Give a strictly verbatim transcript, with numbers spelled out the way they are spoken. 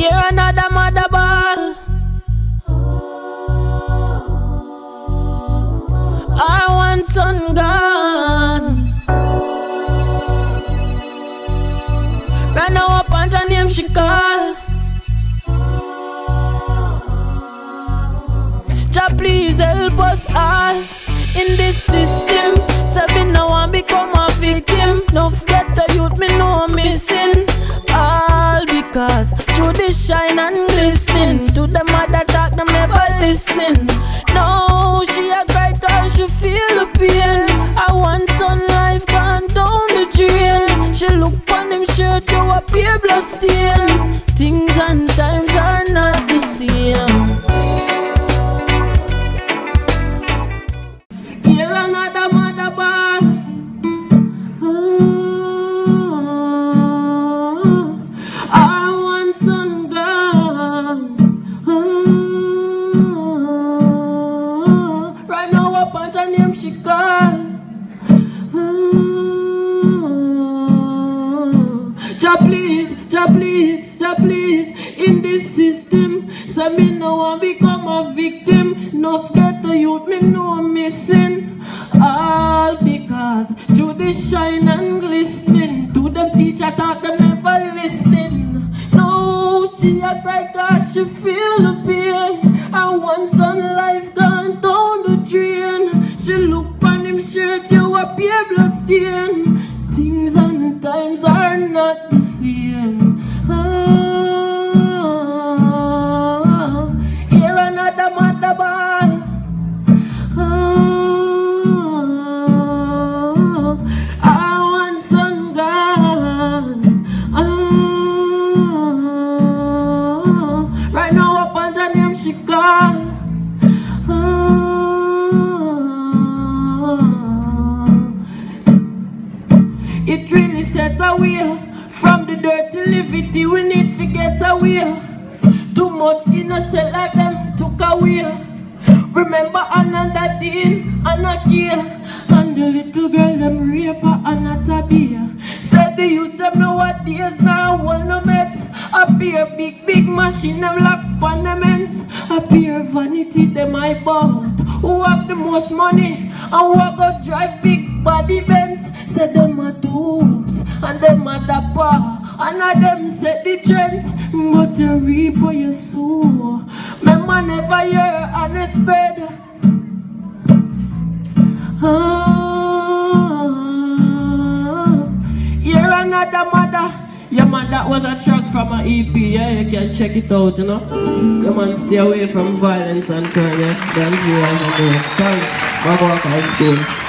Hear another mother ball. I want son gone. Right now up on her name she call. Jah please help us all in this system. Say me now want become a victim. Don't forget the youth me know I'm missing. All because through this shine and glistening. To the mother talk them never listen. No, she a cry cause she feel the pain. I want son life gone down the drain. She look on him shirt you a pure blood stain. Things and times are not the same. Hear another mother ball. Oh, I want son gone. Oh, right now up on her name she call. Oh, Jah please, Jah please, Jah please. In this system, say me no want become a victim. No forget the youth me know I'm missing. All because through the shine and glistening. To them teacher talk them never listening. No, she a cry cause she feel the pain. I want son life gone down the drain. She look on him shirt you a pure blood stain. Things and times are not the same. Oh, hear another mother ball. Oh, I want son gone. Oh, right now up on her name she call. Oh, it really set away from the dirty liberty we need to get away. Too much innocent like them took away. Remember another Dean, Anakia, and the little girl them rape her and not a beer. Said the youth them nowadays now want no meds. A pair big big machine them lock on them ends. A pair vanity them I bought. Who have the most money and who a go drive big body Benz. Said them a dupes and them a the bar. And a them set the trends. But you reap what you sow. Remember never hear and respect. Oh, hear another mother. Yeah man, that was a track from an E P, yeah, you can check it out, you know. Yeah man, stay away from violence and crime, yeah. Don't do it. Thanks, BogWalk High School.